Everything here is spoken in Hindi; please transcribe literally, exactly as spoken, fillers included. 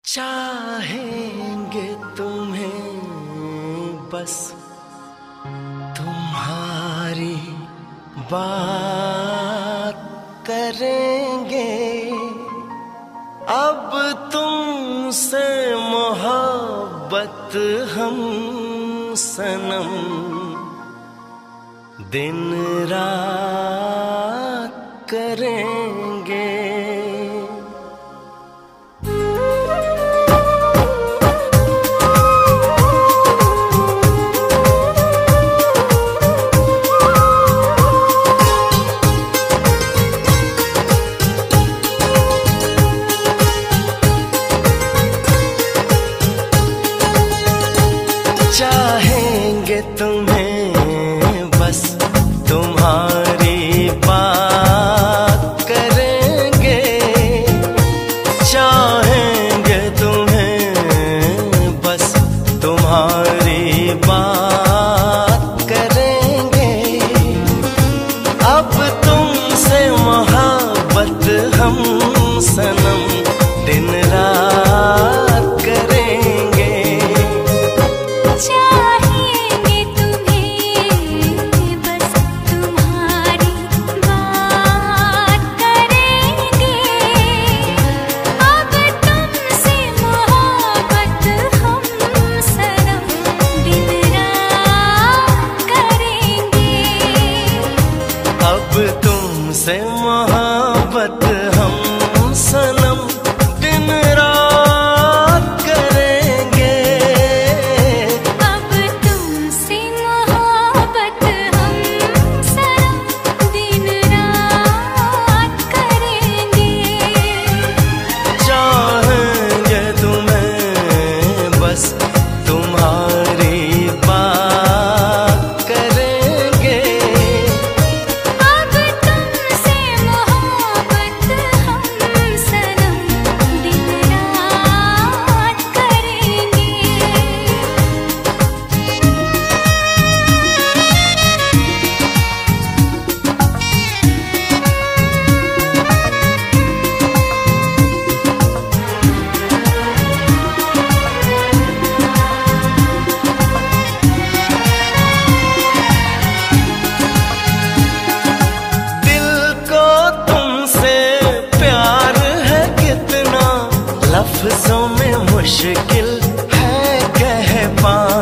चाहेंगे तुम्हें बस तुम्हारी बात करेंगे, अब तुमसे मोहब्बत हम सनम दिन रात करेंगे। चाहेंगे तुम्हें बस तुम्हारी बात करेंगे, चाहेंगे तुम्हें बस तुम्हारी बात करेंगे, अब तुमसे मोहब्बत हम सनम दिन रात करेंगे। चाहेंगे तुम्हें बस तुम्हारी बात करेंगे, अब तुमसे मोहब्बत हम सनम दिन रात करेंगे, अब तुमसे मोहब्बत हम सनम दिन रात करेंगे, अब तुमसे मोहब्बत हम सनम दिन रात करेंगे। चाहेंगे तुम्हें बस तुम्हारी बात करेंगे, अब तुमसे मोहब्बत हम सनम दिन रात करेंगे। दिल को तुमसे प्यार है कितना, लफ्जों में मुश्किल है कह पाना।